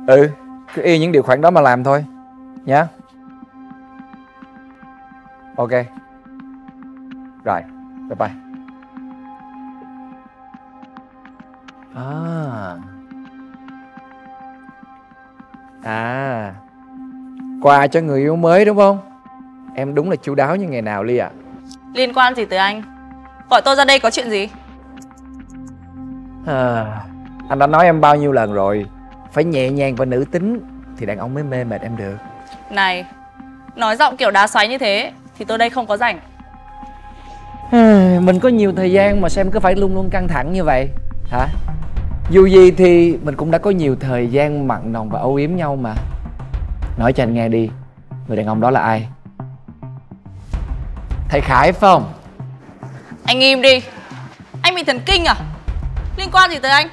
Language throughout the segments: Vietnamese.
Ừ, cứ y những điều khoản đó mà làm thôi nhá. Ok. Rồi, bye bye. À, quà cho người yêu mới đúng không? Em đúng là chu đáo như ngày nào Ly ạ. Liên quan gì tới anh? Gọi tôi ra đây có chuyện gì? Anh đã nói em bao nhiêu lần rồi, phải nhẹ nhàng và nữ tính thì đàn ông mới mê mệt em được. Này, nói giọng kiểu đá xoáy như thế thì tôi đây không có rảnh. Mình có nhiều thời gian mà sao em cứ phải luôn luôn căng thẳng như vậy hả? Dù gì thì mình cũng đã có nhiều thời gian mặn nồng và âu yếm nhau mà. Nói cho anh nghe đi, người đàn ông đó là ai? Thầy Khải phải không? Anh im đi. Anh bị thần kinh à? Liên quan gì tới anh?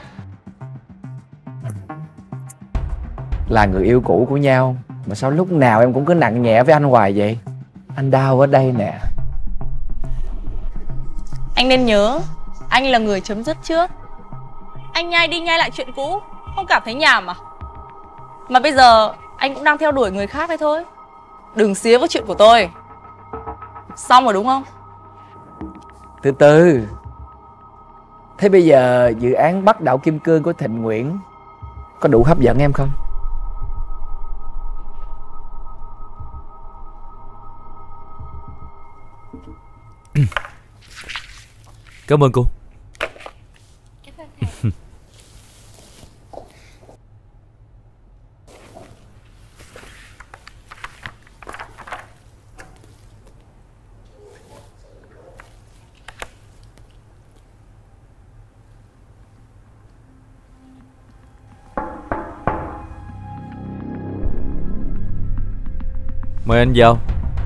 Là người yêu cũ của nhau mà sao lúc nào em cũng cứ nặng nhẹ với anh hoài vậy? Anh đau ở đây nè. Anh nên nhớ, anh là người chấm dứt trước. Anh nhai đi nhai lại chuyện cũ, không cảm thấy nhàm à? Mà bây giờ anh cũng đang theo đuổi người khác đấy thôi. Đừng xía vào chuyện của tôi. Xong rồi đúng không? Từ từ. Thế bây giờ dự án Bắc Đảo Kim Cương của Thịnh Nguyễn có đủ hấp dẫn em không? Cảm ơn cô. Mời anh vào.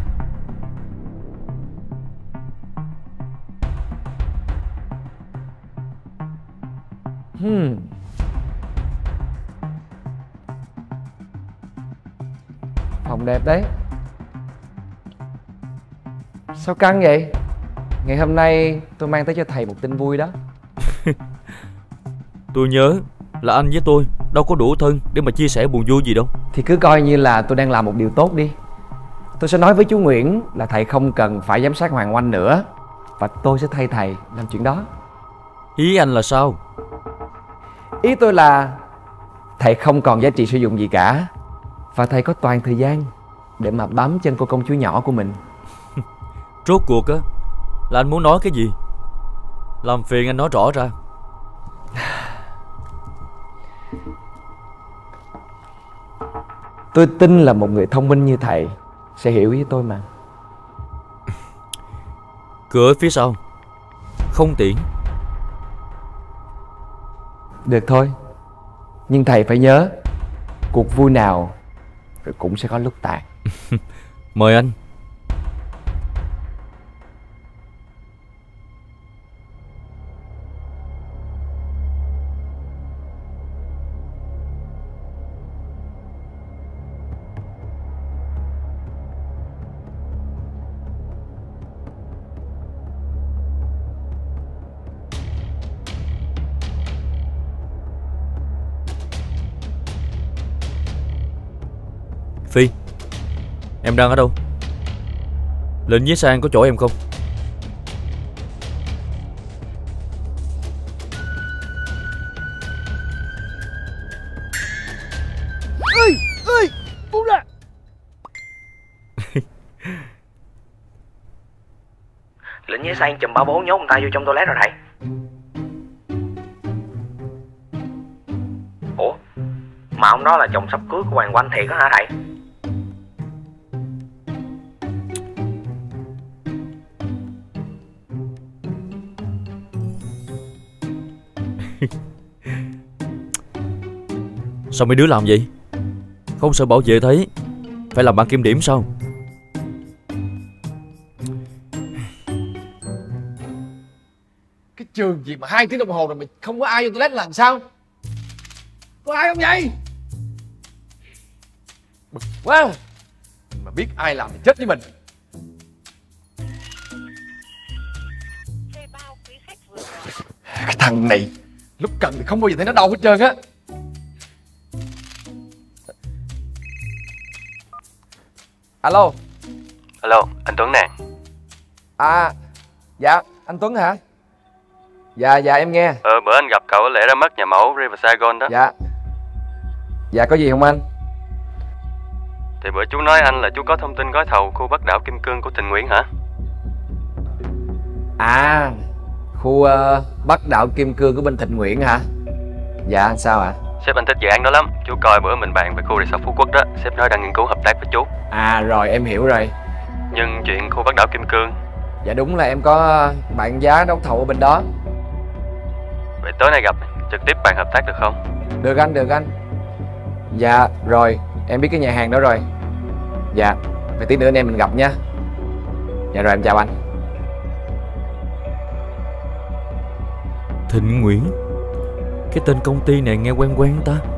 Phòng đẹp đấy. Sao căng vậy? Ngày hôm nay tôi mang tới cho thầy một tin vui đó. Tôi nhớ là anh với tôi đâu có đủ thân để mà chia sẻ buồn vui gì đâu. Thì cứ coi như là tôi đang làm một điều tốt đi. Tôi sẽ nói với chú Nguyễn là thầy không cần phải giám sát Hoàng Oanh nữa, và tôi sẽ thay thầy làm chuyện đó. Ý anh là sao? Ý tôi là thầy không còn giá trị sử dụng gì cả, và thầy có toàn thời gian để mà bám chân cô công chúa nhỏ của mình. Rốt cuộc á là anh muốn nói cái gì? Làm phiền anh nói rõ ra. Tôi tin là một người thông minh như thầy sẽ hiểu ý tôi mà. Cửa phía sau không tiễn. Được thôi, nhưng thầy phải nhớ, cuộc vui nào rồi cũng sẽ có lúc tàn. Mời anh. Phi, em đang ở đâu? Lên với Sang có chỗ em không? Ơi, buông ra. Lệnh với Sang chùm 34 nhốt người ta vô trong toilet rồi thầy. Ủa, mà ông đó là chồng sắp cưới của Hoàng Oanh thiệt á hả thầy? Sao mấy đứa làm vậy? Không sợ bảo vệ thấy phải làm bạn kiểm điểm sao? Cái trường gì mà 2 tiếng đồng hồ rồi mà không có ai vô toilet làm sao? Có ai không vậy? Bực quá. Mình mà biết ai làm thì chết với mình. Cái thằng này lúc cần thì không bao giờ thấy nó đâu hết trơn á. Alo. Alo, anh Tuấn nè. À, dạ, anh Tuấn hả? Dạ, em nghe. Bữa anh gặp cậu ở lễ ra mắt nhà mẫu River Saigon đó. Dạ, có gì không anh? Thì bữa chú nói anh là chú có thông tin gói thầu khu Bắc đảo Kim Cương của Thịnh Nguyễn hả? À, khu Bắc đảo Kim Cương của bên Thịnh Nguyễn hả? Dạ, sao ạ? Sếp anh thích dự án đó lắm. Chú coi bữa mình bàn về khu resort Phú Quốc đó. Sếp nói đang nghiên cứu hợp tác với chú. À rồi, em hiểu rồi. Nhưng chuyện khu Bắc đảo Kim Cương, Dạ đúng là em có bạn giá đấu thầu ở bên đó. vậy tối nay gặp trực tiếp bàn hợp tác được không? Được anh. Dạ, rồi, em biết cái nhà hàng đó rồi. Dạ, vậy tí nữa anh em mình gặp nha. Dạ rồi, em chào anh. Thịnh Nguyễn, cái tên công ty này nghe quen quen ta.